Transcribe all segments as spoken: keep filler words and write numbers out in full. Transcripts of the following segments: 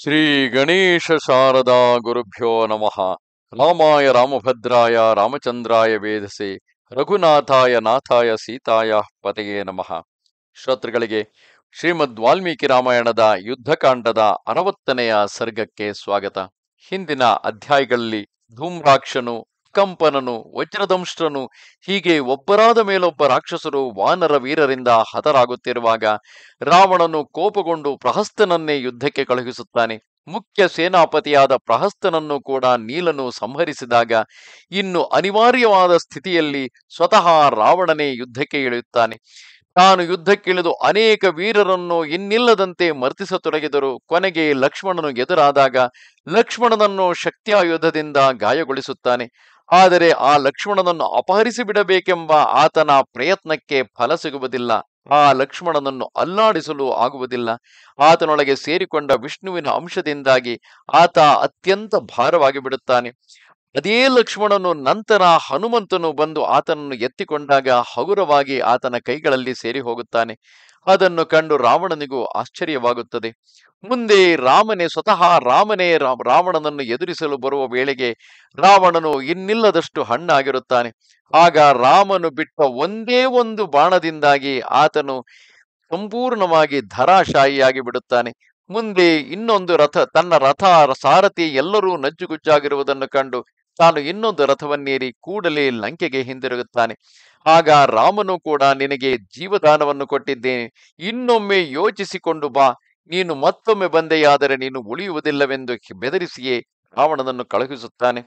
ಶ್ರೀ ಗಣೇಶ ಶಾರದಾ ಗುರುಭ್ಯೋ ನಮಃ. ರಾಮಾಯ ರಾಮಭದ್ರಾಯ ರಾಮಚಂದ್ರಾಯ ವೇಧಸೆ ರಘುನಾಥಾಯ ನಾಥಾಯ ಸೀತಾಯ ಪತೆಯೇ ನಮಃ. ಶ್ರೋತೃಗಳಿಗೆ ಶ್ರೀಮದ್ ವಾಲ್ಮೀಕಿ ರಾಮಾಯಣದ ಯುದ್ಧಕಾಂಡದ ಅರವತ್ತನೆಯ ಸರ್ಗಕ್ಕೆ ಸ್ವಾಗತ. ಹಿಂದಿನ ಅಧ್ಯಾಯಗಳಲ್ಲಿ ಧೂಮ್ರಾಕ್ಷನು, ಕಂಪನನು, ವಜ್ರದಂಷ್ಟ್ರನು ಹೀಗೆ ಒಬ್ಬರಾದ ಮೇಲೊಬ್ಬ ರಾಕ್ಷಸರು ವಾನರ ವೀರರಿಂದ ಹತರಾಗುತ್ತಿರುವಾಗ ರಾವಣನು ಕೋಪಗೊಂಡು ಪ್ರಹಸ್ತನನ್ನೇ ಯುದ್ಧಕ್ಕೆ ಕಳುಹಿಸುತ್ತಾನೆ. ಮುಖ್ಯ ಸೇನಾಪತಿಯಾದ ಪ್ರಹಸ್ತನನ್ನು ಕೂಡ ನೀಲನು ಸಂಹರಿಸಿದಾಗ ಇನ್ನು ಅನಿವಾರ್ಯವಾದ ಸ್ಥಿತಿಯಲ್ಲಿ ಸ್ವತಃ ರಾವಣನೇ ಯುದ್ಧಕ್ಕೆ ಇಳಿಯುತ್ತಾನೆ. ತಾನು ಯುದ್ಧಕ್ಕಿಳಿದು ಅನೇಕ ವೀರರನ್ನು ಇನ್ನಿಲ್ಲದಂತೆ ಮರ್ತಿಸತೊಡಗಿದರು. ಕೊನೆಗೆ ಲಕ್ಷ್ಮಣನು ಎದುರಾದಾಗ ಲಕ್ಷ್ಮಣನನ್ನು ಶಕ್ತ್ಯಾಯುಧದಿಂದ ಗಾಯಗೊಳಿಸುತ್ತಾನೆ. ಆದರೆ ಆ ಲಕ್ಷ್ಮಣನನ್ನು ಅಪಹರಿಸಿ ಬಿಡಬೇಕೆಂಬ ಆತನ ಪ್ರಯತ್ನಕ್ಕೆ ಫಲ ಸಿಗುವುದಿಲ್ಲ. ಆ ಲಕ್ಷ್ಮಣನನ್ನು ಅಲ್ಲಾಡಿಸಲು ಆಗುವುದಿಲ್ಲ. ಆತನೊಳಗೆ ಸೇರಿಕೊಂಡ ವಿಷ್ಣುವಿನ ಅಂಶದಿಂದಾಗಿ ಆತ ಅತ್ಯಂತ ಭಾರವಾಗಿ ಬಿಡುತ್ತಾನೆ. ಅದೇ ಲಕ್ಷ್ಮಣನು ನಂತರ ಹನುಮಂತನು ಬಂದು ಆತನನ್ನು ಎತ್ತಿಕೊಂಡಾಗ ಹಗುರವಾಗಿ ಆತನ ಕೈಗಳಲ್ಲಿ ಸೇರಿ ಹೋಗುತ್ತಾನೆ. ಅದನ್ನು ಕಂಡು ರಾವಣನಿಗೂ ಆಶ್ಚರ್ಯವಾಗುತ್ತದೆ. ಮುಂದೆ ರಾಮನೇ ಸ್ವತಃ ರಾಮನೇ ರಾವಣನನ್ನು ಎದುರಿಸಲು ಬರುವ ವೇಳೆಗೆ ರಾವಣನು ಇನ್ನಿಲ್ಲದಷ್ಟು ಹಣ್ಣಾಗಿರುತ್ತಾನೆ. ಆಗ ರಾಮನು ಬಿಟ್ಟ ಒಂದೇ ಒಂದು ಬಾಣದಿಂದಾಗಿ ಆತನು ಸಂಪೂರ್ಣವಾಗಿ ಧರಾಶಾಹಿಯಾಗಿ ಬಿಡುತ್ತಾನೆ. ಮುಂದೆ ಇನ್ನೊಂದು ರಥ, ತನ್ನ ರಥ ಸಾರಥಿ ಎಲ್ಲರೂ ನಜ್ಜುಗುಜ್ಜಾಗಿರುವುದನ್ನು ಕಂಡು ತಾನು ಇನ್ನೊಂದು ರಥವನ್ನೇರಿ ಕೂಡಲೇ ಲಂಕೆಗೆ ಹಿಂದಿರುಗುತ್ತಾನೆ. ಆಗ ರಾಮನು ಕೂಡ ನಿನಗೆ ಜೀವದಾನವನ್ನು ಕೊಟ್ಟಿದ್ದೇನೆ, ಇನ್ನೊಮ್ಮೆ ಯೋಚಿಸಿಕೊಂಡು ಬಾ, ನೀನು ಮತ್ತೊಮ್ಮೆ ಬಂದೆಯಾದರೆ ನೀನು ಉಳಿಯುವುದಿಲ್ಲವೆಂದು ಬೆದರಿಸಿಯೇ ರಾವಣನನ್ನು ಕಳುಹಿಸುತ್ತಾನೆ.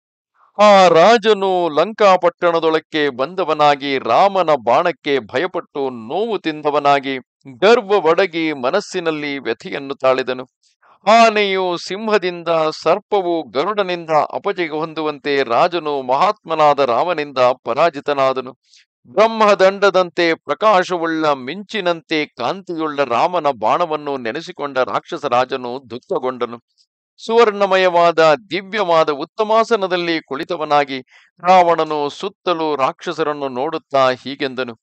ಆ ರಾಜನು ಲಂಕಾಪಟ್ಟಣದೊಳಕ್ಕೆ ಬಂದವನಾಗಿ ರಾಮನ ಬಾಣಕ್ಕೆ ಭಯಪಟ್ಟು ನೋವು ತಿಂದವನಾಗಿ ಗರ್ವವಡಗಿ ಮನಸ್ಸಿನಲ್ಲಿ ವ್ಯಥೆಯನ್ನು ತಾಳಿದನು. ಆನೆಯು ಸಿಂಹದಿಂದ, ಸರ್ಪವು ಗರುಡನಿಂದ ಅಪಜಯ ಹೊಂದುವಂತೆ ರಾಜನು ಮಹಾತ್ಮನಾದ ರಾಮನಿಂದ ಪರಾಜಿತನಾದನು. ಬ್ರಹ್ಮದಂಡದಂತೆ ಪ್ರಕಾಶವುಳ್ಳ ಮಿಂಚಿನಂತೆ ಕಾಂತಿಯುಳ್ಳ ರಾಮನ ಬಾಣವನ್ನು ನೆನೆಸಿಕೊಂಡ ರಾಕ್ಷಸ ರಾಜನು ದುಃಖಗೊಂಡನು. ಸುವರ್ಣಮಯವಾದ ದಿವ್ಯವಾದ ಉತ್ತಮಾಸನದಲ್ಲಿ ಕುಳಿತವನಾಗಿ ರಾವಣನು ಸುತ್ತಲೂ ರಾಕ್ಷಸರನ್ನು ನೋಡುತ್ತಾ ಹೀಗೆಂದನು: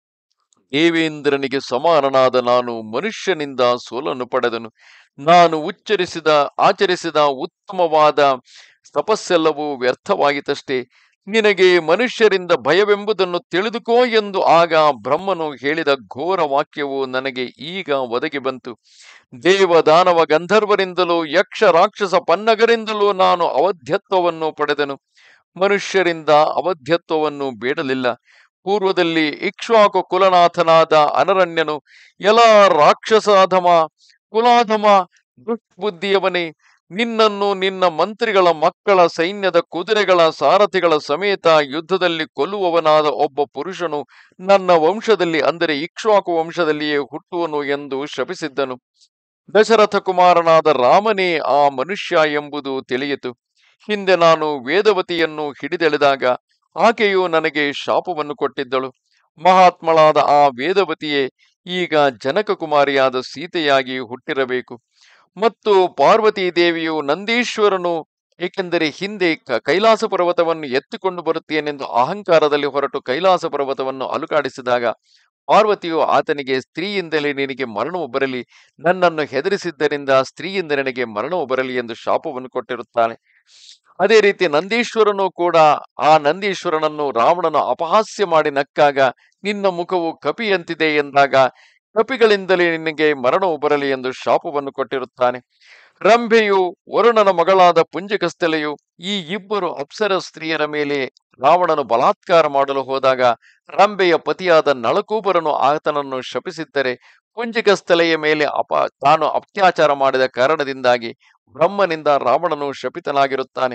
ದೇವೇಂದ್ರನಿಗೆ ಸಮಾನನಾದ ನಾನು ಮನುಷ್ಯನಿಂದ ಸೋಲನ್ನು ಪಡೆದನು. ನಾನು ಉಚ್ಚರಿಸಿದ ಆಚರಿಸಿದ ಉತ್ತಮವಾದ ತಪಸ್ಸೆಲ್ಲವೂ ವ್ಯರ್ಥವಾಯಿತಷ್ಟೇ. ನಿನಗೆ ಮನುಷ್ಯರಿಂದ ಭಯವೆಂಬುದನ್ನು ತಿಳಿದುಕೋ ಎಂದು ಆಗ ಬ್ರಹ್ಮನು ಹೇಳಿದ ಘೋರ ವಾಕ್ಯವು ನನಗೆ ಈಗ ಒದಗಿ ಬಂತು. ದೇವದಾನವ ಗಂಧರ್ವರಿಂದಲೂ ಯಕ್ಷ ರಾಕ್ಷಸ ಪನ್ನಗರಿಂದಲೂ ನಾನು ಅವಧ್ಯತ್ವವನ್ನು ಪಡೆದನು. ಮನುಷ್ಯರಿಂದ ಅವಧ್ಯತ್ವವನ್ನು ಬೇಡಲಿಲ್ಲ. ಪೂರ್ವದಲ್ಲಿ ಇಕ್ಷ್ವಾಕು ಕುಲನಾಥನಾದ ಅನರಣ್ಯನು, ಎಲ ರಾಕ್ಷಸಾಧಮ, ಕುಲಾಧಮ, ದುಷ್ಬುದ್ಧಿಯವನೇ, ನಿನ್ನನ್ನು ನಿನ್ನ ಮಂತ್ರಿಗಳ ಮಕ್ಕಳ ಸೈನ್ಯದ ಕುದುರೆಗಳ ಸಾರಥಿಗಳ ಸಮೇತ ಯುದ್ಧದಲ್ಲಿ ಕೊಲ್ಲುವವನಾದ ಒಬ್ಬ ಪುರುಷನು ನನ್ನ ವಂಶದಲ್ಲಿ, ಅಂದರೆ ಇಕ್ಷ್ವಾಕು ವಂಶದಲ್ಲಿಯೇ ಹುಟ್ಟುವನು ಎಂದು ಶಪಿಸಿದ್ದನು. ದಶರಥ ಕುಮಾರನಾದ ರಾಮನೇ ಆ ಮನುಷ್ಯ ಎಂಬುದು ತಿಳಿಯಿತು. ಹಿಂದೆ ನಾನು ವೇದವತಿಯನ್ನು ಹಿಡಿದೆಳೆದಾಗ ಆಕೆಯು ನನಗೆ ಶಾಪವನ್ನು ಕೊಟ್ಟಿದ್ದಳು. ಮಹಾತ್ಮಳಾದ ಆ ವೇದವತಿಯೇ ಈಗ ಜನಕ ಕುಮಾರಿಯಾದ ಸೀತೆಯಾಗಿ ಹುಟ್ಟಿರಬೇಕು. ಮತ್ತು ಪಾರ್ವತೀ ದೇವಿಯು ನಂದೀಶ್ವರನು, ಏಕೆಂದರೆ ಹಿಂದೆ ಕೈಲಾಸ ಪರ್ವತವನ್ನು ಎತ್ತಿಕೊಂಡು ಬರುತ್ತೇನೆಂದು ಅಹಂಕಾರದಲ್ಲಿ ಹೊರಟು ಕೈಲಾಸ ಪರ್ವತವನ್ನು ಅಲುಗಾಡಿಸಿದಾಗ ಪಾರ್ವತಿಯು ಆತನಿಗೆ ಸ್ತ್ರೀಯಿಂದಲೇ ನಿನಗೆ ಮರಣವು ಬರಲಿ, ನನ್ನನ್ನು ಹೆದರಿಸಿದ್ದರಿಂದ ಸ್ತ್ರೀಯಿಂದ ನನಗೆ ಮರಣವು ಬರಲಿ ಎಂದು ಶಾಪವನ್ನು ಕೊಟ್ಟಿರುತ್ತಾನೆ. ಅದೇ ರೀತಿ ನಂದೀಶ್ವರನು ಕೂಡ ಆ ನಂದೀಶ್ವರನನ್ನು ರಾವಣನು ಅಪಹಾಸ್ಯ ಮಾಡಿ ನಕ್ಕಾಗ ನಿನ್ನ ಮುಖವು ಕಪಿಯಂತಿದೆ ಎಂದಾಗ ಕಪಿಗಳಿಂದಲೇ ನಿನಗೆ ಮರಣವು ಬರಲಿ ಎಂದು ಶಾಪವನ್ನು ಕೊಟ್ಟಿರುತ್ತಾನೆ. ರಂಭೆಯು ವರುಣನ ಮಗಳಾದ ಪುಂಜಕಸ್ಥಲೆಯು ಈ ಇಬ್ಬರು ಅಪ್ಸರ ಸ್ತ್ರೀಯರ ಮೇಲೆ ರಾವಣನು ಬಲಾತ್ಕಾರ ಮಾಡಲು ಹೋದಾಗ ರಂಭೆಯ ಪತಿಯಾದ ನಳಕೂಬರನು ಆತನನ್ನು ಶಪಿಸಿದ್ದರೆ ಪುಂಜಕಸ್ಥಲೆಯ ಮೇಲೆ ಅಪ ತಾನು ಅತ್ಯಾಚಾರ ಮಾಡಿದ ಕಾರಣದಿಂದಾಗಿ ಬ್ರಹ್ಮನಿಂದ ರಾವಣನು ಶಪಿತನಾಗಿರುತ್ತಾನೆ.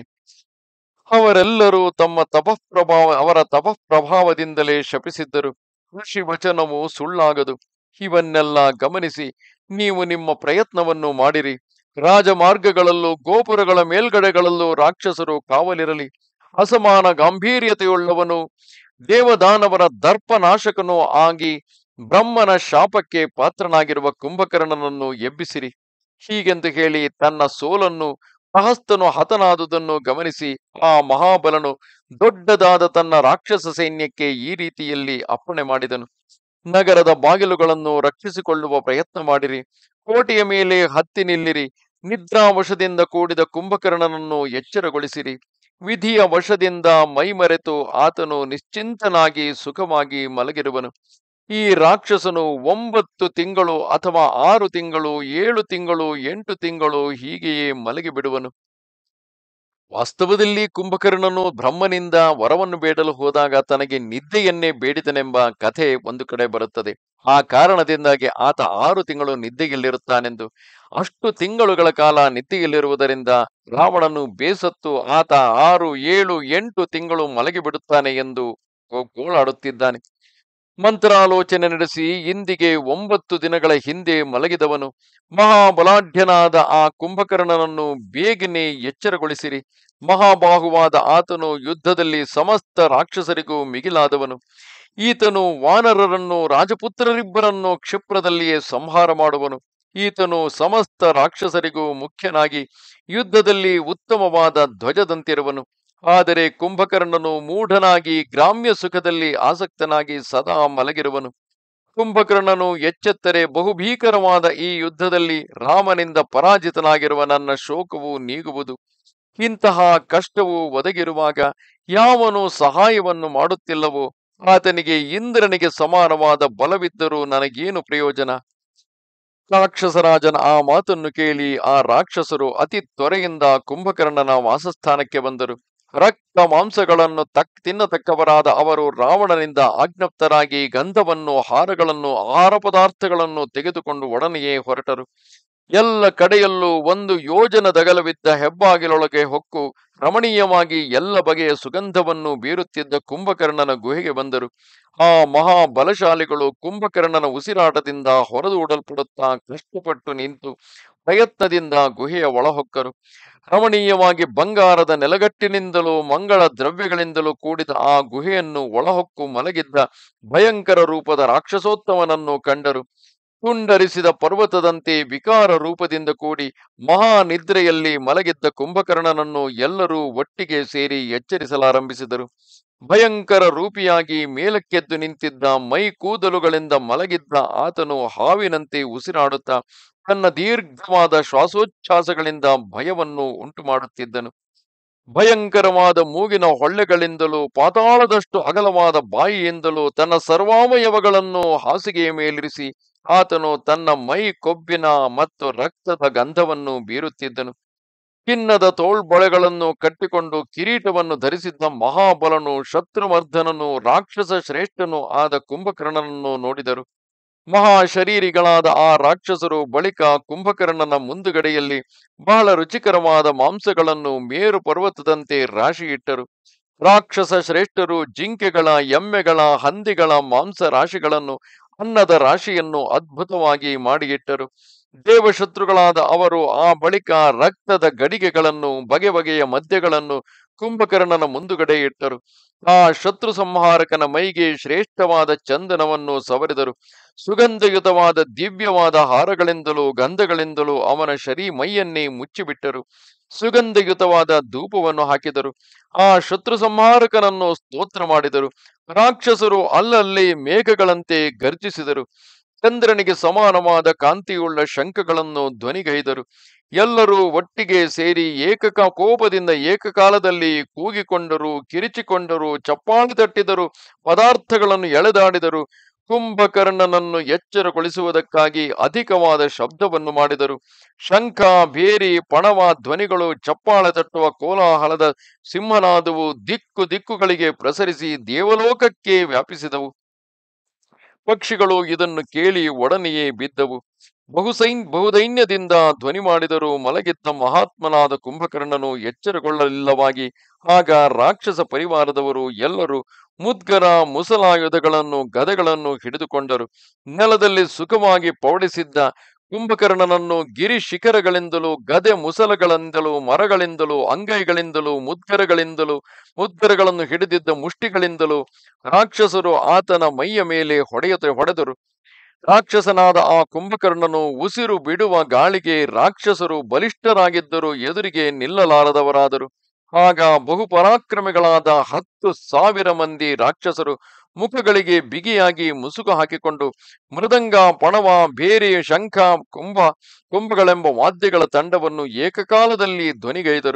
ಅವರೆಲ್ಲರೂ ತಮ್ಮ ತಪಃಪ್ರಭಾವ ಅವರ ತಪಃಪ್ರಭಾವದಿಂದಲೇ ಶಪಿಸಿದ್ದರು. ಋಷಿ ವಚನವು ಸುಳ್ಳಾಗದು. ಇವನ್ನೆಲ್ಲ ಗಮನಿಸಿ ನೀವು ನಿಮ್ಮ ಪ್ರಯತ್ನವನ್ನು ಮಾಡಿರಿ. ರಾಜಮಾರ್ಗಗಳಲ್ಲೂ ಗೋಪುರಗಳ ಮೇಲ್ಗಡೆಗಳಲ್ಲೂ ರಾಕ್ಷಸರು ಕಾವಲಿರಲಿ. ಅಸಮಾನ ಗಾಂಭೀರ್ಯತೆಯುಳ್ಳವನು, ದೇವದಾನವರ ದರ್ಪನಾಶಕನೂ ಆಗಿ ಬ್ರಹ್ಮನ ಶಾಪಕ್ಕೆ ಪಾತ್ರನಾಗಿರುವ ಕುಂಭಕರ್ಣನನ್ನು ಎಬ್ಬಿಸಿರಿ. ಹೀಗೆಂದು ಹೇಳಿ ತನ್ನ ಸೋಲನ್ನು, ಪ್ರಹಸ್ತನು ಹತನಾದುದನ್ನು ಗಮನಿಸಿ ಆ ಮಹಾಬಲನು ದೊಡ್ಡದಾದ ತನ್ನ ರಾಕ್ಷಸ ಸೈನ್ಯಕ್ಕೆ ಈ ರೀತಿಯಲ್ಲಿ ಅಪ್ಪಣೆ ಮಾಡಿದನು: ನಗರದ ಬಾಗಿಲುಗಳನ್ನು ರಕ್ಷಿಸಿಕೊಳ್ಳುವ ಪ್ರಯತ್ನ ಮಾಡಿರಿ. ಕೋಟೆಯ ಮೇಲೆ ಹತ್ತಿ ನಿಲ್ಲಿರಿ. ನಿದ್ರಾವಶದಿಂದ ಕೂಡಿದ ಕುಂಭಕರ್ಣನನ್ನು ಎಚ್ಚರಗೊಳಿಸಿರಿ. ವಿಧಿಯ ವಶದಿಂದ ಮೈಮರೆತು ಆತನು ನಿಶ್ಚಿಂತನಾಗಿ ಸುಖವಾಗಿ ಮಲಗಿರುವನು. ಈ ರಾಕ್ಷಸನು ಒಂಬತ್ತು ತಿಂಗಳು ಅಥವಾ ಆರು ತಿಂಗಳು, ಏಳು ತಿಂಗಳು, ಎಂಟು ತಿಂಗಳು ಹೀಗೆಯೇ ಮಲಗಿಬಿಡುವನು. ವಾಸ್ತವದಲ್ಲಿ ಕುಂಭಕರ್ಣನು ಬ್ರಹ್ಮನಿಂದ ವರವನ್ನು ಬೇಡಲು ಹೋದಾಗ ತನಗೆ ನಿದ್ದೆಯನ್ನೇ ಬೇಡಿದನೆಂಬ ಕಥೆ ಒಂದು ಕಡೆ ಬರುತ್ತದೆ. ಆ ಕಾರಣದಿಂದಾಗಿ ಆತ ಆರು ತಿಂಗಳು ನಿದ್ದೆಯಲ್ಲಿರುತ್ತಾನೆಂದು. ಅಷ್ಟು ತಿಂಗಳುಗಳ ಕಾಲ ನಿದ್ದೆಯಲ್ಲಿರುವುದರಿಂದ ರಾವಣನು ಬೇಸತ್ತು ಆತ ಆರು ಏಳು ಎಂಟು ತಿಂಗಳು ಮಲಗಿಬಿಡುತ್ತಾನೆ ಎಂದು ಗೋಳಾಡುತ್ತಿದ್ದಾನೆ. ಮಂತ್ರಾಲೋಚನೆ ನಡೆಸಿ ಇಂದಿಗೆ ಒಂಬತ್ತು ದಿನಗಳ ಹಿಂದೆ ಮಲಗಿದವನು. ಮಹಾಬಲಾಢ್ಯನಾದ ಆ ಕುಂಭಕರ್ಣನನ್ನು ಬೇಗನೆ ಎಚ್ಚರಗೊಳಿಸಿರಿ. ಮಹಾಬಾಹುವಾದ ಆತನು ಯುದ್ಧದಲ್ಲಿ ಸಮಸ್ತ ರಾಕ್ಷಸರಿಗೂ ಮಿಗಿಲಾದವನು. ಈತನು ವಾನರರನ್ನು, ರಾಜಪುತ್ರರಿಬ್ಬರನ್ನು ಕ್ಷಿಪ್ರದಲ್ಲಿಯೇ ಸಂಹಾರ ಮಾಡುವನು. ಈತನು ಸಮಸ್ತ ರಾಕ್ಷಸರಿಗೂ ಮುಖ್ಯನಾಗಿ ಯುದ್ಧದಲ್ಲಿ ಉತ್ತಮವಾದ ಧ್ವಜದಂತಿರುವನು. ಆದರೆ ಕುಂಭಕರ್ಣನು ಮೂಢನಾಗಿ ಗ್ರಾಮ್ಯ ಸುಖದಲ್ಲಿ ಆಸಕ್ತನಾಗಿ ಸದಾ ಮಲಗಿರುವನು. ಕುಂಭಕರ್ಣನು ಎಚ್ಚೆತ್ತರೆ ಬಹುಭೀಕರವಾದ ಈ ಯುದ್ಧದಲ್ಲಿ ರಾಮನಿಂದ ಪರಾಜಿತನಾಗಿರುವ ನನ್ನ ಶೋಕವು ನೀಗುವುದು. ಇಂತಹ ಕಷ್ಟವು ಒದಗಿರುವಾಗ ಯಾವನು ಸಹಾಯವನ್ನು ಮಾಡುತ್ತಿಲ್ಲವೋ ಆತನಿಗೆ ಇಂದ್ರನಿಗೆ ಸಮಾನವಾದ ಬಲವಿದ್ದರೂ ನನಗೇನು ಪ್ರಯೋಜನ? ರಾಕ್ಷಸರಾಜನ ಆ ಮಾತನ್ನು ಕೇಳಿ ಆ ರಾಕ್ಷಸರು ಅತಿ ತ್ವರೆಯಿಂದ ಕುಂಭಕರ್ಣನ ವಾಸಸ್ಥಾನಕ್ಕೆ ಬಂದರು. ರಕ್ತ ಮಾಂಸಗಳನ್ನು ತಕ್ ತಿನ್ನತಕ್ಕವರಾದ ಅವರು ರಾವಣನಿಂದ ಆಜ್ಞಪ್ತರಾಗಿ ಗಂಧವನ್ನು, ಹಾರಗಳನ್ನು, ಆಹಾರ ಪದಾರ್ಥಗಳನ್ನು ತೆಗೆದುಕೊಂಡು ಒಡನೆಯೇ ಹೊರಟರು. ಎಲ್ಲ ಕಡೆಯಲ್ಲೂ ಒಂದು ಯೋಜನದಗಲವಿದ್ದ ಹೆಬ್ಬಾಗಿಲೊಳಗೆ ಹೊಕ್ಕು ರಮಣೀಯವಾಗಿ ಎಲ್ಲ ಬಗೆಯ ಸುಗಂಧವನ್ನು ಬೀರುತ್ತಿದ್ದ ಕುಂಭಕರ್ಣನ ಗುಹೆಗೆ ಬಂದರು. ಆ ಮಹಾ ಬಲಶಾಲಿಗಳು ಕುಂಭಕರ್ಣನ ಉಸಿರಾಟದಿಂದ ಹೊರದೂಡಲ್ಪಡುತ್ತಾ ಕಷ್ಟಪಟ್ಟು ನಿಂತು ಪ್ರಯತ್ನದಿಂದ ಗುಹೆಯ ಒಳಹೊಕ್ಕರು. ರಮಣೀಯವಾಗಿ ಬಂಗಾರದ ನೆಲಗಟ್ಟಿನಿಂದಲೂ ಮಂಗಳ ದ್ರವ್ಯಗಳಿಂದಲೂ ಕೂಡಿದ ಆ ಗುಹೆಯನ್ನು ಒಳಹೊಕ್ಕು ಮಲಗಿದ್ದ ಭಯಂಕರ ರೂಪದ ರಾಕ್ಷಸೋತ್ತಮನನ್ನು ಕಂಡರು. ತುಂಡರಿಸಿದ ಪರ್ವತದಂತೆ ವಿಕಾರ ರೂಪದಿಂದ ಕೂಡಿ ಮಹಾನಿದ್ರೆಯಲ್ಲಿ ಮಲಗಿದ್ದ ಕುಂಭಕರ್ಣನನ್ನು ಎಲ್ಲರೂ ಒಟ್ಟಿಗೆ ಸೇರಿ ಎಚ್ಚರಿಸಲಾರಂಭಿಸಿದರು. ಭಯಂಕರ ರೂಪಿಯಾಗಿ ಮೇಲಕ್ಕೆದ್ದು ನಿಂತಿದ್ದ ಮೈ ಕೂದಲುಗಳಿಂದ ಮಲಗಿದ್ದ ಆತನು ಹಾವಿನಂತೆ ಉಸಿರಾಡುತ್ತಾ ತನ್ನ ದೀರ್ಘವಾದ ಶ್ವಾಸೋಚ್ಛ್ವಾಸಗಳಿಂದ ಭಯವನ್ನು ಉಂಟು ಮಾಡುತ್ತಿದ್ದನು. ಭಯಂಕರವಾದ ಮೂಗಿನ ಹೊಳ್ಳೆಗಳಿಂದಲೂ ಪಾತಾಳದಷ್ಟು ಅಗಲವಾದ ಬಾಯಿಯಿಂದಲೂ ತನ್ನ ಸರ್ವಾವಯವಗಳನ್ನು ಹಾಸಿಗೆಯ ಮೇಲಿರಿಸಿ ಆತನು ತನ್ನ ಮೈ ಕೊಬ್ಬಿನ ಮತ್ತು ರಕ್ತದ ಗಂಧವನ್ನು ಬೀರುತ್ತಿದ್ದನು. ಚಿನ್ನದ ತೋಳ್ಬೊಳೆಗಳನ್ನು ಕಟ್ಟಿಕೊಂಡು ಕಿರೀಟವನ್ನು ಧರಿಸಿದ್ದ ಮಹಾಬಲನು, ಶತ್ರುಮರ್ಧನನು, ರಾಕ್ಷಸ ಶ್ರೇಷ್ಠನೂ ಆದ ಕುಂಭಕರ್ಣನನ್ನು ನೋಡಿದರು. ಮಹಾಶರೀರಿಗಳಾದ ಆ ರಾಕ್ಷಸರು ಬಳಿಕ ಕುಂಭಕರ್ಣನ ಮುಂದುಗಡೆಯಲ್ಲಿ ಬಹಳ ರುಚಿಕರವಾದ ಮಾಂಸಗಳನ್ನು ಮೇರು ಪರ್ವತದಂತೆ ರಾಶಿಯಿಟ್ಟರು. ರಾಕ್ಷಸ ಶ್ರೇಷ್ಠರು ಜಿಂಕೆಗಳ, ಎಮ್ಮೆಗಳ, ಹಂದಿಗಳ ಮಾಂಸ ರಾಶಿಗಳನ್ನು, ಅನ್ನದ ರಾಶಿಯನ್ನು ಅದ್ಭುತವಾಗಿ ಮಾಡಿಯಿಟ್ಟರು. ದೇವಶತ್ರುಗಳಾದ ಅವರು ಆ ಬಳಿಕ ರಕ್ತದ ಗಡಿಗೆಗಳನ್ನು, ಬಗೆ ಬಗೆಯ ಮದ್ಯಗಳನ್ನು ಕುಂಭಕರ್ಣನ ಮುಂದುಗಡೆ ಇಟ್ಟರು. ಆ ಶತ್ರು ಸಂಹಾರಕನ ಮೈಗೆ ಶ್ರೇಷ್ಠವಾದ ಚಂದನವನ್ನು ಸವರಿದರು. ಸುಗಂಧಯುತವಾದ ದಿವ್ಯವಾದ ಹಾರಗಳಿಂದಲೂ ಗಂಧಗಳಿಂದಲೂ ಅವನ ಶರೀ ಮೈಯನ್ನೇ ಮುಚ್ಚಿಬಿಟ್ಟರು. ಸುಗಂಧಯುತವಾದ ಧೂಪವನ್ನು ಹಾಕಿದರು. ಆ ಶತ್ರು ಸಂಹಾರಕನನ್ನು ಸ್ತೋತ್ರ ಮಾಡಿದರು. ರಾಕ್ಷಸರು ಅಲ್ಲಲ್ಲಿ ಮೇಘಗಳಂತೆ ಗರ್ಜಿಸಿದರು. ಚಂದ್ರನಿಗೆ ಸಮಾನವಾದ ಕಾಂತಿಯುಳ್ಳ ಶಂಖಗಳನ್ನು ಧ್ವನಿಗೈದರು. ಎಲ್ಲರೂ ಒಟ್ಟಿಗೆ ಸೇರಿ ಏಕಕ ಕೋಪದಿಂದ ಏಕಕಾಲದಲ್ಲಿ ಕೂಗಿಕೊಂಡರು, ಕಿರಿಚಿಕೊಂಡರು, ಚಪ್ಪಾಳೆ ತಟ್ಟಿದರು, ಪದಾರ್ಥಗಳನ್ನು ಎಳೆದಾಡಿದರು. ಕುಂಭಕರ್ಣನನ್ನು ಎಚ್ಚರಗೊಳಿಸುವುದಕ್ಕಾಗಿ ಅಧಿಕವಾದ ಶಬ್ದವನ್ನು ಮಾಡಿದರು. ಶಂಖ, ಭೇರಿ, ಪಣವ ಧ್ವನಿಗಳು, ಚಪ್ಪಾಳೆ ತಟ್ಟುವ ಕೋಲಾಹಲದ ಸಿಂಹನಾದವು ದಿಕ್ಕು ದಿಕ್ಕುಗಳಿಗೆ ಪ್ರಸರಿಸಿ ದೇವಲೋಕಕ್ಕೆ ವ್ಯಾಪಿಸಿದವು. ಪಕ್ಷಿಗಳು ಇದನ್ನು ಕೇಳಿ ಒಡನೆಯೇ ಬಿದ್ದವು. ಬಹುಸೈನ್ ಬಹುದೈನ್ಯದಿಂದ ಧ್ವನಿ ಮಾಡಿದರೂ ಮಲಗಿದ್ದ ಮಹಾತ್ಮನಾದ ಕುಂಭಕರ್ಣನು ಎಚ್ಚರಗೊಳ್ಳಲಿಲ್ಲವಾಗಿ ಆಗ ರಾಕ್ಷಸ ಪರಿವಾರದವರು ಎಲ್ಲರೂ ಮುದ್ಗರ, ಮುಸಲಾಯುಧಗಳನ್ನು, ಗದೆಗಳನ್ನು ಹಿಡಿದುಕೊಂಡರು. ನೆಲದಲ್ಲಿ ಸುಖವಾಗಿ ಪೌಡಿಸಿದ್ದ ಕುಂಭಕರ್ಣನನ್ನು ಗಿರಿ ಶಿಖರಗಳಿಂದಲೂ, ಗದೆ ಮುಸಲಗಳಿಂದಲೂ, ಮರಗಳಿಂದಲೂ, ಅಂಗೈಗಳಿಂದಲೂ, ಮುದ್ಗರಗಳಿಂದಲೂ, ಮುದ್ಗರಗಳನ್ನು ಹಿಡಿದಿದ್ದ ಮುಷ್ಟಿಗಳಿಂದಲೂ ರಾಕ್ಷಸರು ಆತನ ಮೈಯ ಮೇಲೆ ಹೊಡೆಯುತ್ತ ಹೊಡೆದರು. ರಾಕ್ಷಸನಾದ ಆ ಕುಂಭಕರ್ಣನು ಉಸಿರು ಬಿಡುವ ಗಾಳಿಗೆ ರಾಕ್ಷಸರು ಬಲಿಷ್ಠರಾಗಿದ್ದರೂ ಎದುರಿಗೆ ನಿಲ್ಲಲಾರದವರಾದರು. ಆಗ ಬಹುಪರಾಕ್ರಮಿಗಳಾದ ಹತ್ತು ಸಾವಿರ ಮಂದಿ ರಾಕ್ಷಸರು ಮುಖಗಳಿಗೆ ಬಿಗಿಯಾಗಿ ಮುಸುಕು ಹಾಕಿಕೊಂಡು ಮೃದಂಗ, ಪಣವ, ಬೇರೆ, ಶಂಖ, ಕುಂಭ ಕುಂಭಗಳೆಂಬ ವಾದ್ಯಗಳ ತಂಡವನ್ನು ಏಕಕಾಲದಲ್ಲಿ ಧ್ವನಿಗೈದರು.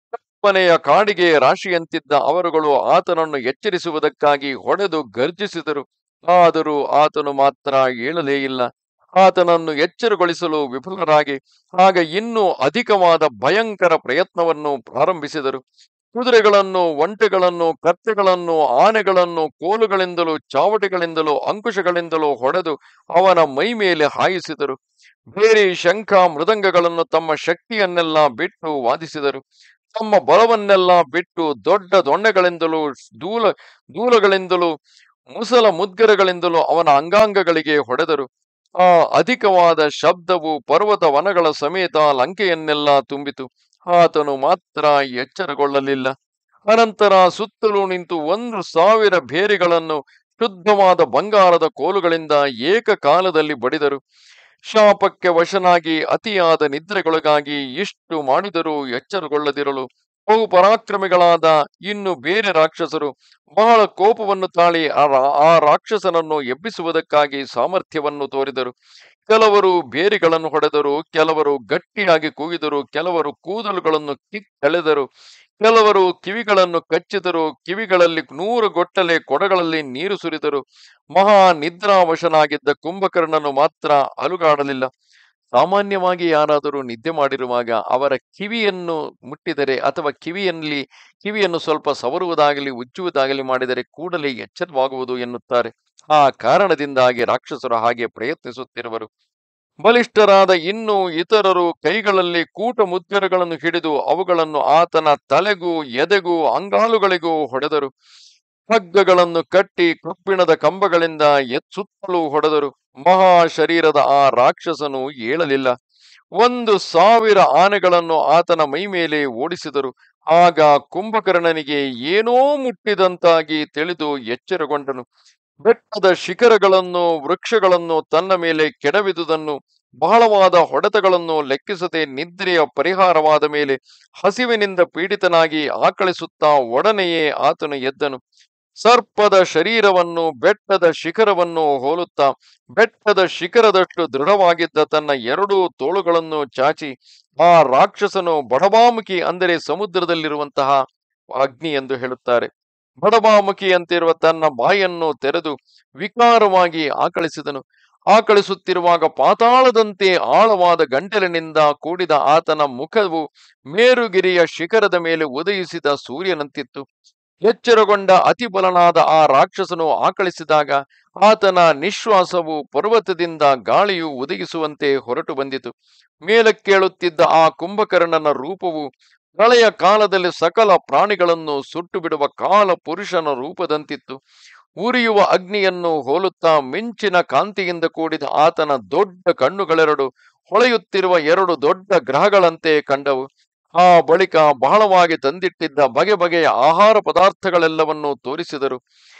ಮನೆಯ ಕಾಡಿಗೆ ರಾಶಿಯಂತಿದ್ದ ಅವರುಗಳು ಆತನನ್ನು ಎಚ್ಚರಿಸುವುದಕ್ಕಾಗಿ ಹೊಡೆದು ಗರ್ಜಿಸಿದರು. ಆದರೂ ಆತನು ಮಾತ್ರ ಏಳಲೇ ಇಲ್ಲ. ಆತನನ್ನು ಎಚ್ಚರಗೊಳಿಸಲು ವಿಫಲರಾಗಿ ಆಗ ಇನ್ನೂ ಅಧಿಕವಾದ ಭಯಂಕರ ಪ್ರಯತ್ನವನ್ನು ಪ್ರಾರಂಭಿಸಿದರು. ಕುದುರೆಗಳನ್ನು, ಒಂಟೆಗಳನ್ನು, ಕತ್ತೆಗಳನ್ನು, ಆನೆಗಳನ್ನು ಕೋಲುಗಳಿಂದಲೂ ಚಾವಟಿಗಳಿಂದಲೂ ಅಂಕುಶಗಳಿಂದಲೂ ಹೊಡೆದು ಅವನ ಮೈ ಮೇಲೆ ಹಾಯಿಸಿದರು. ಬೇರೆ, ಶಂಖ, ಮೃದಂಗಗಳನ್ನು ತಮ್ಮ ಶಕ್ತಿಯನ್ನೆಲ್ಲ ಬಿಟ್ಟು ವಾದಿಸಿದರು. ತಮ್ಮ ಬಲವನ್ನೆಲ್ಲ ಬಿಟ್ಟು ದೊಡ್ಡ ದೊಣ್ಣೆಗಳಿಂದಲೂ ದೂಲ ದೂಲಗಳಿಂದಲೂ ಮುಸಲ ಮುದ್ಗರಗಳಿಂದಲೂ ಅವನ ಅಂಗಾಂಗಗಳಿಗೆ ಹೊಡೆದರು. ಆ ಅಧಿಕವಾದ ಶಬ್ದವು ಪರ್ವತ ವನಗಳ ಸಮೇತ ಲಂಕೆಯನ್ನೆಲ್ಲ ತುಂಬಿತು. ಆತನು ಮಾತ್ರ ಎಚ್ಚರಗೊಳ್ಳಲಿಲ್ಲ. ಅನಂತರ ಸುತ್ತಲೂ ನಿಂತು ಒಂದು ಸಾವಿರ ಬೇರೆಗಳನ್ನು ಶುದ್ಧವಾದ ಬಂಗಾರದ ಕೋಲುಗಳಿಂದ ಏಕಕಾಲದಲ್ಲಿ ಬಡಿದರು. ಶಾಪಕ್ಕೆ ವಶನಾಗಿ ಅತಿಯಾದ ನಿದ್ರೆಗೊಳಗಾಗಿ ಇಷ್ಟು ಮಾಡಿದರೂ ಎಚ್ಚರಗೊಳ್ಳದಿರಲು ಬಹು ಪರಾಕ್ರಮಿಗಳಾದ ಇನ್ನು ಬೇರೆ ರಾಕ್ಷಸರು ಬಹಳ ಕೋಪವನ್ನು ತಾಳಿ ಆ ರಾ- ಆ ರಾಕ್ಷಸನನ್ನು ಎಬ್ಬಿಸುವುದಕ್ಕಾಗಿ ಸಾಮರ್ಥ್ಯವನ್ನು ತೋರಿದರು. ಕೆಲವರು ಬೇರಿಗಳನ್ನು ಹೊಡೆದರು, ಕೆಲವರು ಗಟ್ಟಿಯಾಗಿ ಕೂಗಿದರು, ಕೆಲವರು ಕೂದಲುಗಳನ್ನು ಕಿತ್ತೆಳೆದರು, ಕೆಲವರು ಕಿವಿಗಳನ್ನು ಕಚ್ಚಿದರು, ಕಿವಿಗಳಲ್ಲಿ ನೂರು ಗೊಟ್ಟಲೆ ಕೊಡಗಳಲ್ಲಿ ನೀರು ಸುರಿದರು. ಮಹಾ ನಿದ್ರಾವಶನಾಗಿದ್ದ ಕುಂಭಕರ್ಣನು ಮಾತ್ರ ಅಲುಗಾಡಲಿಲ್ಲ. ಸಾಮಾನ್ಯವಾಗಿ ಯಾರಾದರೂ ನಿದ್ದೆ ಮಾಡಿರುವಾಗ ಅವರ ಕಿವಿಯನ್ನು ಮುಟ್ಟಿದರೆ ಅಥವಾ ಕಿವಿಯಲ್ಲಿ ಕಿವಿಯನ್ನು ಸ್ವಲ್ಪ ಸವರುವುದಾಗಲಿ ಉಜ್ಜುವುದಾಗಲಿ ಮಾಡಿದರೆ ಕೂಡಲೇ ಎಚ್ಚರವಾಗುವುದು ಎನ್ನುತ್ತಾರೆ. ಆ ಕಾರಣದಿಂದಾಗಿ ರಾಕ್ಷಸರು ಹಾಗೆ ಪ್ರಯತ್ನಿಸುತ್ತಿರುವರು. ಬಲಿಷ್ಠರಾದ ಇನ್ನು ಇತರರು ಕೈಗಳಲ್ಲಿ ಕೂಟ ಮುದ್ಗರಗಳನ್ನು ಹಿಡಿದು ಅವುಗಳನ್ನು ಆತನ ತಲೆಗೂ ಎದೆಗೂ ಅಂಗಾಲುಗಳಿಗೂ ಹೊಡೆದರು. ಹಗ್ಗಗಳನ್ನು ಕಟ್ಟಿ ಕಬ್ಬಿಣದ ಕಂಬಗಳಿಂದ ಎಚ್ಚುತ್ತಲೂ ಹೊಡೆದರು. ಮಹಾ ಶರೀರದ ಆ ರಾಕ್ಷಸನು ಏಳಲಿಲ್ಲ. ಒಂದು ಸಾವಿರ ಆನೆಗಳನ್ನು ಆತನ ಮೈ ಮೇಲೆ ಓಡಿಸಿದರು. ಆಗ ಕುಂಭಕರ್ಣನಿಗೆ ಏನೋ ಮುಟ್ಟಿದಂತಾಗಿ ತಿಳಿದು ಎಚ್ಚರಗೊಂಡನು. ಬೆಟ್ಟದ ಶಿಖರಗಳನ್ನು, ವೃಕ್ಷಗಳನ್ನು ತನ್ನ ಮೇಲೆ ಕೆಡವಿದುದನ್ನು, ಬಹಳವಾದ ಹೊಡೆತಗಳನ್ನು ಲೆಕ್ಕಿಸದೆ ನಿದ್ರೆಯ ಪರಿಹಾರವಾದ ಮೇಲೆ ಹಸಿವಿನಿಂದ ಪೀಡಿತನಾಗಿ ಆಕಳಿಸುತ್ತಾ ಒಡನೆಯೇ ಆತನು ಎದ್ದನು. ಸರ್ಪದ ಶರೀರವನ್ನು ಬೆಟ್ಟದ ಶಿಖರವನ್ನು ಹೋಲುತ್ತಾ ಬೆಟ್ಟದ ಶಿಖರದಷ್ಟು ದೃಢವಾಗಿದ್ದ ತನ್ನ ಎರಡೂ ತೋಳುಗಳನ್ನು ಚಾಚಿ ಆ ರಾಕ್ಷಸನು ಬಡಬಾಮುಖಿ ಅಂದರೆ ಸಮುದ್ರದಲ್ಲಿರುವಂತಹ ಅಗ್ನಿ ಎಂದು ಹೇಳುತ್ತಾರೆ. ಬಡಬಾಮುಖಿಯಂತಿರುವ ತನ್ನ ಬಾಯನ್ನು ತೆರೆದು ವಿಕಾರವಾಗಿ ಆಕಳಿಸಿದನು. ಆಕಳಿಸುತ್ತಿರುವಾಗ ಪಾತಾಳದಂತೆ ಆಳವಾದ ಗಂಟಲಿನಿಂದ ಕೂಡಿದ ಆತನ ಮುಖವು ಮೇರುಗಿರಿಯ ಶಿಖರದ ಮೇಲೆ ಉದಯಿಸಿದ ಸೂರ್ಯನಂತಿತ್ತು. ಎಚ್ಚರಗೊಂಡ ಅತಿ ಬಲನಾದ ಆ ರಾಕ್ಷಸನು ಆಕಳಿಸಿದಾಗ ಆತನ ನಿಶ್ವಾಸವು ಪರ್ವತದಿಂದ ಗಾಳಿಯು ಒದಗಿಸುವಂತೆ ಹೊರಟು ಬಂದಿತು. ಮೇಲಕ್ಕೇಳುತ್ತಿದ್ದ ಆ ಕುಂಭಕರ್ಣನ ರೂಪವು ಪ್ರಳಯ ಕಾಲದಲ್ಲಿ ಸಕಲ ಪ್ರಾಣಿಗಳನ್ನು ಸುಟ್ಟು ಬಿಡುವ ಕಾಲ ಪುರುಷನ ರೂಪದಂತಿತ್ತು. ಉರಿಯುವ ಅಗ್ನಿಯನ್ನು ಹೋಲುತ್ತಾ ಮಿಂಚಿನ ಕಾಂತಿಯಿಂದ ಕೂಡಿದ ಆತನ ದೊಡ್ಡ ಕಣ್ಣುಗಳೆರಡು ಹೊಳೆಯುತ್ತಿರುವ ಎರಡು ದೊಡ್ಡ ಗ್ರಹಗಳಂತೆ ಕಂಡವು. ಆ ಬಳಿಕ ಬಹಳವಾಗಿ ತಂದಿಟ್ಟಿದ್ದ ಬಗೆ ಬಗೆಯ ಆಹಾರ ಪದಾರ್ಥಗಳೆಲ್ಲವನ್ನೂ ತೋರಿಸಿದರು.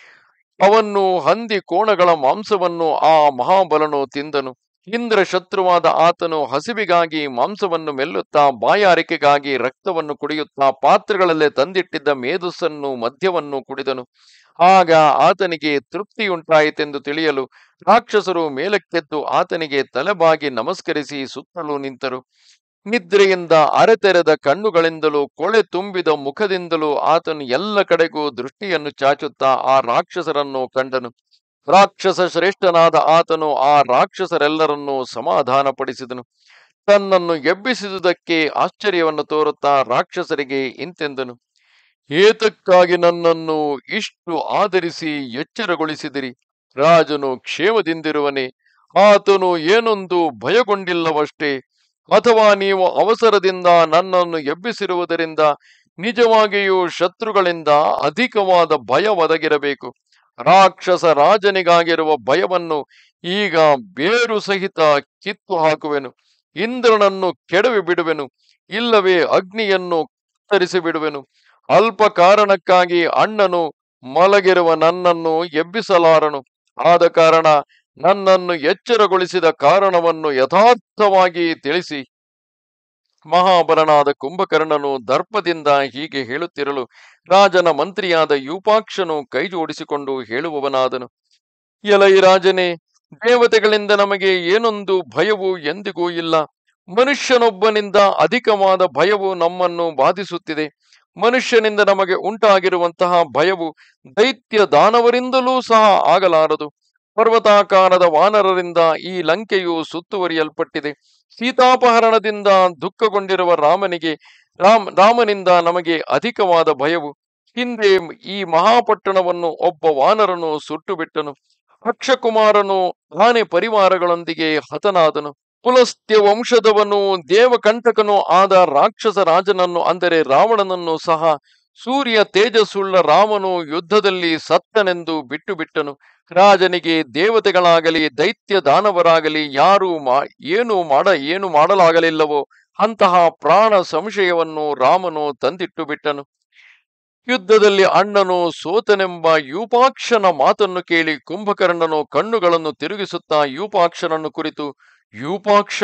ಅವನ್ನು ಹಂದಿ ಕೋಣಗಳ ಮಾಂಸವನ್ನು ಆ ಮಹಾಬಲನು ತಿಂದನು. ಇಂದ್ರ ಶತ್ರುವಾದ ಆತನು ಹಸಿವಿಗಾಗಿ ಮಾಂಸವನ್ನು ಮೆಲ್ಲುತ್ತಾ ಬಾಯಾರಿಕೆಗಾಗಿ ರಕ್ತವನ್ನು ಕುಡಿಯುತ್ತಾ ಪಾತ್ರೆಗಳಲ್ಲೇ ತಂದಿಟ್ಟಿದ್ದ ಮೇಧಸ್ಸನ್ನು ಮದ್ಯವನ್ನು ಕುಡಿದನು. ಆಗ ಆತನಿಗೆ ತೃಪ್ತಿಯುಂಟಾಯಿತೆಂದು ತಿಳಿಯಲು ರಾಕ್ಷಸರು ಮೇಲಕ್ಕೆದ್ದು ಆತನಿಗೆ ತಲೆಬಾಗಿ ನಮಸ್ಕರಿಸಿ ಸುತ್ತಲೂ ನಿಂತರು. ನಿದ್ರೆಯಿಂದ ಅರೆತೆರೆದ ಕಣ್ಣುಗಳಿಂದಲೂ ಕೊಳೆ ತುಂಬಿದ ಮುಖದಿಂದಲೂ ಆತನು ಎಲ್ಲ ಕಡೆಗೂ ದೃಷ್ಟಿಯನ್ನು ಚಾಚುತ್ತಾ ಆ ರಾಕ್ಷಸರನ್ನು ಕಂಡನು. ರಾಕ್ಷಸ ಶ್ರೇಷ್ಠನಾದ ಆತನು ಆ ರಾಕ್ಷಸರೆಲ್ಲರನ್ನೂ ಸಮಾಧಾನಪಡಿಸಿದನು. ತನ್ನನ್ನು ಎಬ್ಬಿಸಿದುದಕ್ಕೆ ಆಶ್ಚರ್ಯವನ್ನು ತೋರುತ್ತಾ ರಾಕ್ಷಸರಿಗೆ ಇಂತೆಂದನು: ಏತಕ್ಕಾಗಿ ನನ್ನನ್ನು ಇಷ್ಟು ಆದರಿಸಿ ಎಚ್ಚರಗೊಳಿಸಿದಿರಿ? ರಾಜನು ಕ್ಷೇಮದಿಂದಿರುವನೇ? ಆತನು ಏನೊಂದು ಭಯಗೊಂಡಿಲ್ಲವಷ್ಟೇ? ಅಥವಾ ನೀವು ಅವಸರದಿಂದ ನನ್ನನ್ನು ಎಬ್ಬಿಸಿರುವುದರಿಂದ ನಿಜವಾಗಿಯೂ ಶತ್ರುಗಳಿಂದ ಅಧಿಕವಾದ ಭಯ ಒದಗಿರಬೇಕು. ರಾಕ್ಷಸ ರಾಜನಿಗಾಗಿರುವ ಭಯವನ್ನು ಈಗ ಬೇರು ಸಹಿತ ಕಿತ್ತು ಹಾಕುವೆನು. ಇಂದ್ರನನ್ನು ಕೆಡವಿ ಬಿಡುವೆನು, ಇಲ್ಲವೇ ಅಗ್ನಿಯನ್ನು ಕತ್ತರಿಸಿ ಬಿಡುವೆನು. ಅಲ್ಪ ಕಾರಣಕ್ಕಾಗಿ ಅಣ್ಣನು ಮಲಗಿರುವ ನನ್ನನ್ನು ಎಬ್ಬಿಸಲಾರನು. ಆದ ಕಾರಣ ನನ್ನನ್ನು ಎಚ್ಚರಗೊಳಿಸಿದ ಕಾರಣವನ್ನು ಯಥಾರ್ಥವಾಗಿ ತಿಳಿಸಿ. ಮಹಾಬಲನಾದ ಕುಂಭಕರ್ಣನು ದರ್ಪದಿಂದ ಹೀಗೆ ಹೇಳುತ್ತಿರಲು ರಾಜನ ಮಂತ್ರಿಯಾದ ಯೂಪಾಕ್ಷನು ಕೈ ಜೋಡಿಸಿಕೊಂಡು ಹೇಳುವವನಾದನು. ಎಲೈ ರಾಜನೇ, ದೇವತೆಗಳಿಂದ ನಮಗೆ ಏನೊಂದು ಭಯವು ಎಂದಿಗೂ ಇಲ್ಲ. ಮನುಷ್ಯನೊಬ್ಬನಿಂದ ಅಧಿಕವಾದ ಭಯವು ನಮ್ಮನ್ನು ಬಾಧಿಸುತ್ತಿದೆ. ಮನುಷ್ಯನಿಂದ ನಮಗೆ ಉಂಟಾಗಿರುವಂತಹ ಭಯವು ದೈತ್ಯ ದಾನವರಿಂದಲೂ ಸಹ ಆಗಲಾರದು. ಪರ್ವತಾಕಾರದ ವಾನರರಿಂದ ಈ ಲಂಕೆಯು ಸುತ್ತುವರಿಯಲ್ಪಟ್ಟಿದೆ. ಸೀತಾಪಹರಣದಿಂದ ದುಃಖಗೊಂಡಿರುವ ರಾಮನಿಗೆ ರಾಮ್ ರಾಮನಿಂದ ನಮಗೆ ಅಧಿಕವಾದ ಭಯವು. ಹಿಂದೆ ಈ ಮಹಾಪಟ್ಟಣವನ್ನು ಒಬ್ಬ ವಾನರನು ಸುಟ್ಟು ಬಿಟ್ಟನು. ಅಕ್ಷಕುಮಾರನು ಆನೆ ಪರಿವಾರಗಳೊಂದಿಗೆ ಹತನಾದನು. ಪುಲಸ್ತ್ಯ ವಂಶದವನು ದೇವಕಂಟಕನೂ ಆದ ರಾಕ್ಷಸ ರಾಜನನ್ನು ಅಂದರೆ ರಾವಣನನ್ನು ಸಹ ಸೂರ್ಯ ತೇಜಸ್ಸುಳ್ಳ ರಾಮನು ಯುದ್ಧದಲ್ಲಿ ಸತ್ತನೆಂದು ಬಿಟ್ಟು ಬಿಟ್ಟನು. ರಾಜನಿಗೆ ದೇವತೆಗಳಾಗಲಿ ದೈತ್ಯ ದಾನವರಾಗಲಿ ಯಾರು ಮಾ ಏನು ಮಾಡ ಏನು ಮಾಡಲಾಗಲಿಲ್ಲವೋ ಅಂತಹ ಪ್ರಾಣ ಸಂಶಯವನ್ನು ರಾಮನು ತಂದಿಟ್ಟು ಬಿಟ್ಟನು. ಯುದ್ಧದಲ್ಲಿ ಅಣ್ಣನು ಸೋತನೆಂಬ ಯೂಪಾಕ್ಷನ ಮಾತನ್ನು ಕೇಳಿ ಕುಂಭಕರ್ಣನು ಕಣ್ಣುಗಳನ್ನು ತಿರುಗಿಸುತ್ತಾ ಯೂಪಾಕ್ಷನನ್ನು ಕುರಿತು, ಯೂಪಾಕ್ಷ,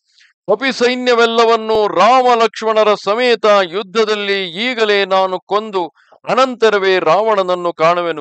ಕಪಿ ಸೈನ್ಯವೆಲ್ಲವನ್ನು ರಾಮ ಲಕ್ಷ್ಮಣರ ಸಮೇತ ಯುದ್ಧದಲ್ಲಿ ಈಗಲೇ ನಾನು ಕೊಂದು ಅನಂತರವೇ ರಾವಣನನ್ನು ಕಾಣುವೆನು.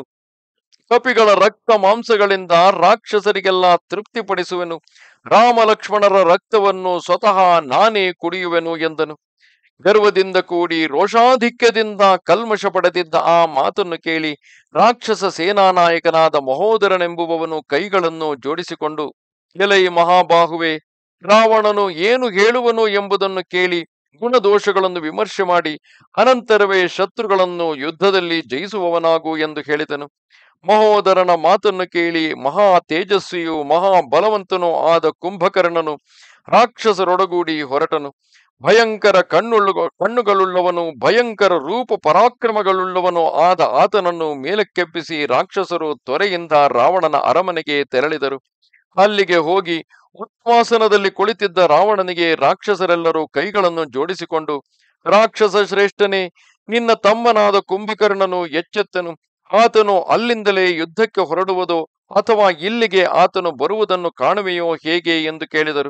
ಕಪಿಗಳ ರಕ್ತ ಮಾಂಸಗಳಿಂದ ರಾಕ್ಷಸರಿಗೆಲ್ಲ ತೃಪ್ತಿಪಡಿಸುವೆನು. ರಾಮ ಲಕ್ಷ್ಮಣರ ರಕ್ತವನ್ನು ಸ್ವತಃ ನಾನೇ ಕುಡಿಯುವೆನು ಎಂದನು. ಗರ್ವದಿಂದ ಕೂಡಿ ರೋಷಾಧಿಕ್ಯದಿಂದ ಕಲ್ಮಶ ಪಡೆದಿದ್ದ ಆ ಮಾತನ್ನು ಕೇಳಿ ರಾಕ್ಷಸ ಸೇನಾನಾಯಕನಾದ ಮಹೋದರನೆಂಬುವವನು ಕೈಗಳನ್ನು ಜೋಡಿಸಿಕೊಂಡು, ಎಲೈ ಮಹಾಬಾಹುವೆ, ರಾವಣನು ಏನು ಹೇಳುವನು ಎಂಬುದನ್ನು ಕೇಳಿ ಗುಣದೋಷಗಳನ್ನು ವಿಮರ್ಶೆ ಮಾಡಿ ಅನಂತರವೇ ಶತ್ರುಗಳನ್ನು ಯುದ್ಧದಲ್ಲಿ ಜಯಿಸುವವನಾಗು ಎಂದು ಹೇಳಿದನು. ಮಹೋದರನ ಮಾತನ್ನು ಕೇಳಿ ಮಹಾ ತೇಜಸ್ವಿಯೂ ಮಹಾಬಲವಂತನೂ ಆದ ಕುಂಭಕರ್ಣನು ರಾಕ್ಷಸರೊಡಗೂಡಿ ಹೊರಟನು. ಭಯಂಕರ ಕಣ್ಣುಳ್ಳು ಕಣ್ಣುಗಳುಳ್ಳವನು ಭಯಂಕರ ರೂಪ ಪರಾಕ್ರಮಗಳುಳ್ಳವನು ಆದ ಆತನನ್ನು ಮೇಲಕ್ಕೆಬ್ಬಿಸಿ ರಾಕ್ಷಸರು ತ್ವರೆಯಿಂದ ರಾವಣನ ಅರಮನೆಗೆ ತೆರಳಿದರು. ಅಲ್ಲಿಗೆ ಹೋಗಿ ಉತ್ವಾಸನದಲ್ಲಿ ಕುಳಿತಿದ್ದ ರಾವಣನಿಗೆ ರಾಕ್ಷಸರೆಲ್ಲರೂ ಕೈಗಳನ್ನು ಜೋಡಿಸಿಕೊಂಡು, ರಾಕ್ಷಸ ಶ್ರೇಷ್ಠನೇ, ನಿನ್ನ ತಮ್ಮನಾದ ಕುಂಭಕರ್ಣನು ಎಚ್ಚೆತ್ತನು. ಆತನು ಅಲ್ಲಿಂದಲೇ ಯುದ್ಧಕ್ಕೆ ಹೊರಡುವುದೋ ಅಥವಾ ಇಲ್ಲಿಗೆ ಆತನು ಬರುವುದನ್ನು ಕಾಣುವೆಯೋ ಹೇಗೆ ಎಂದು ಕೇಳಿದರು.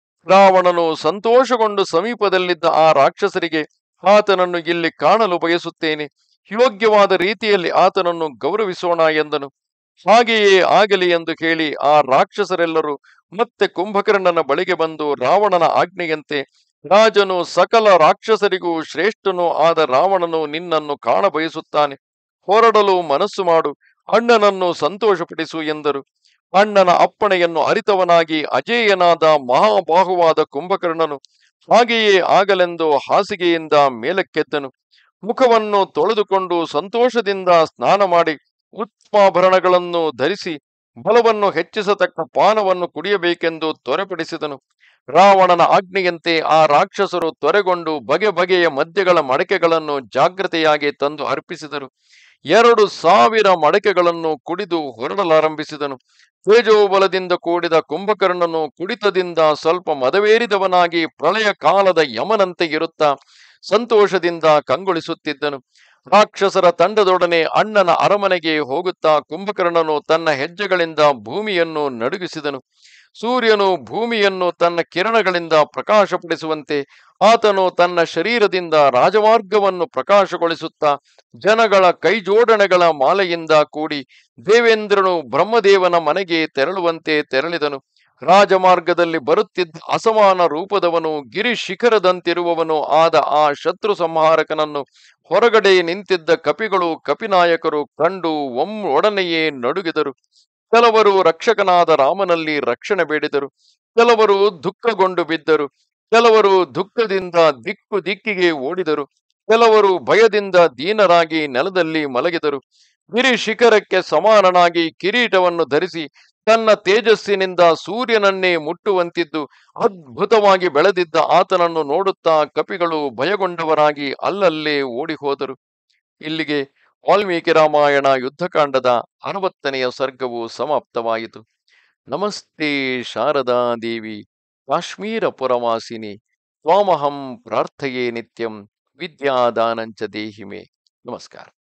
ರಾವಣನು ಸಂತೋಷಗೊಂಡು ಸಮೀಪದಲ್ಲಿದ್ದ ಆ ರಾಕ್ಷಸರಿಗೆ, ಆತನನ್ನು ಇಲ್ಲಿ ಕಾಣಲು ಬಯಸುತ್ತೇನೆ, ಯೋಗ್ಯವಾದ ರೀತಿಯಲ್ಲಿ ಆತನನ್ನು ಗೌರವಿಸೋಣ ಎಂದನು. ಹಾಗೆಯೇ ಆಗಲಿ ಎಂದು ಹೇಳಿ ಆ ರಾಕ್ಷಸರೆಲ್ಲರೂ ಮತ್ತೆ ಕುಂಭಕರ್ಣನ ಬಳಿಗೆ ಬಂದು ರಾವಣನ ಆಜ್ಞೆಯಂತೆ, ರಾಜನು ಸಕಲ ರಾಕ್ಷಸರಿಗೂ ಶ್ರೇಷ್ಠನೂ ಆದ ರಾವಣನು ನಿನ್ನನ್ನು ಕಾಣ ಬಯಸುತ್ತಾನೆ. ಹೊರಡಲು ಮನಸ್ಸು ಮಾಡು, ಅಣ್ಣನನ್ನು ಸಂತೋಷಪಡಿಸು ಎಂದರು. ಅಣ್ಣನ ಅಪ್ಪಣೆಯನ್ನು ಅರಿತವನಾಗಿ ಅಜೇಯನಾದ ಮಹಾಬಾಹುವಾದ ಕುಂಭಕರ್ಣನು ಹಾಗೆಯೇ ಆಗಲೆಂದು ಹಾಸಿಗೆಯಿಂದ ಮೇಲಕ್ಕೆದ್ದನು. ಮುಖವನ್ನು ತೊಳೆದುಕೊಂಡು ಸಂತೋಷದಿಂದ ಸ್ನಾನ ಮಾಡಿ ಉತ್ತಮಾಭರಣಗಳನ್ನು ಧರಿಸಿ ಬಲವನ್ನು ಹೆಚ್ಚಿಸತಕ್ಕ ಪಾನವನ್ನು ಕುಡಿಯಬೇಕೆಂದು ತ್ವರೆಪಡಿಸಿದನು. ರಾವಣನ ಆಜ್ಞೆಯಂತೆ ಆ ರಾಕ್ಷಸರು ತ್ವರೆಗೊಂಡು ಬಗೆ ಬಗೆಯ ಮದ್ಯಗಳ ಮಡಕೆಗಳನ್ನು ಜಾಗ್ರತೆಯಾಗಿ ತಂದು ಅರ್ಪಿಸಿದರು. ಎರಡು ಸಾವಿರ ಮಡಕೆಗಳನ್ನು ಕುಡಿದು ಹೊರಡಲಾರಂಭಿಸಿದನು. ತೇಜೋಬಲದಿಂದ ಕೂಡಿದ ಕುಂಭಕರ್ಣನು ಕುಡಿತದಿಂದ ಸ್ವಲ್ಪ ಮದವೇರಿದವನಾಗಿ ಪ್ರಳಯ ಕಾಲದ ಯಮನಂತೆ ಇರುತ್ತಾ ಸಂತೋಷದಿಂದ ಕಂಗೊಳಿಸುತ್ತಿದ್ದನು. ರಾಕ್ಷಸರ ತಂಡದೊಡನೆ ಅಣ್ಣನ ಅರಮನೆಗೆ ಹೋಗುತ್ತಾ ಕುಂಭಕರ್ಣನು ತನ್ನ ಹೆಜ್ಜೆಗಳಿಂದ ಭೂಮಿಯನ್ನು ನಡುಗಿಸಿದನು. ಸೂರ್ಯನು ಭೂಮಿಯನ್ನು ತನ್ನ ಕಿರಣಗಳಿಂದ ಪ್ರಕಾಶಪಡಿಸುವಂತೆ ಆತನು ತನ್ನ ಶರೀರದಿಂದ ರಾಜಮಾರ್ಗವನ್ನು ಪ್ರಕಾಶಗೊಳಿಸುತ್ತಾ ಜನಗಳ ಕೈಜೋಡಣೆಗಳ ಮಾಲೆಯಿಂದ ಕೂಡಿ ದೇವೇಂದ್ರನು ಬ್ರಹ್ಮದೇವನ ಮನೆಗೆ ತೆರಳುವಂತೆ ತೆರಳಿದನು. ರಾಜಮಾರ್ಗದಲ್ಲಿ ಬರುತ್ತಿದ್ದ ಅಸಮಾನ ರೂಪದವನು ಗಿರಿ ಶಿಖರದಂತಿರುವವನು ಆದ ಆ ಶತ್ರು ಸಂಹಾರಕನನ್ನು ಹೊರಗಡೆ ನಿಂತಿದ್ದ ಕಪಿಗಳು ಕಪಿನಾಯಕರು ಕಂಡು ಒಮ್ಮೊಡನೆಯೇ ನಡುಗಿದರು. ಕೆಲವರು ರಕ್ಷಕನಾದ ರಾಮನಲ್ಲಿ ರಕ್ಷಣೆ ಬೇಡಿದರು, ಕೆಲವರು ದುಃಖಗೊಂಡು ಬಿದ್ದರು, ಕೆಲವರು ದುಃಖದಿಂದ ದಿಕ್ಕು ದಿಕ್ಕಿಗೆ ಓಡಿದರು, ಕೆಲವರು ಭಯದಿಂದ ದೀನರಾಗಿ ನೆಲದಲ್ಲಿ ಮಲಗಿದರು. ಗಿರಿ ಶಿಖರಕ್ಕೆ ಸಮಾನನಾಗಿ ಕಿರೀಟವನ್ನು ಧರಿಸಿ ತನ್ನ ತೇಜಸ್ಸಿನಿಂದ ಸೂರ್ಯನನ್ನೇ ಮುಟ್ಟುವಂತಿದ್ದು ಅದ್ಭುತವಾಗಿ ಬೆಳೆದಿದ್ದ ಆತನನ್ನು ನೋಡುತ್ತಾ ಕಪಿಗಳು ಭಯಗೊಂಡವರಾಗಿ ಅಲ್ಲಲ್ಲೇ ಓಡಿ ಹೋದರು. ಇಲ್ಲಿಗೆ ವಾಲ್ಮೀಕಿ ರಾಮಾಯಣ ಯುದ್ಧಕಾಂಡದ ಅರವತ್ತನೆಯ ಸರ್ಗವು ಸಮಾಪ್ತವಾಯಿತು. ನಮಸ್ತೆ ಶಾರದಾ ದೇವಿ ಕಾಶ್ಮೀರ ಪುರವಾಸಿನಿ ತ್ವಾಮಹಂ ಪ್ರಾರ್ಥಯೇ ನಿತ್ಯಂ ವಿದ್ಯಾದಾನಂಚ ದೇಹಿಮೆ. ನಮಸ್ಕಾರ.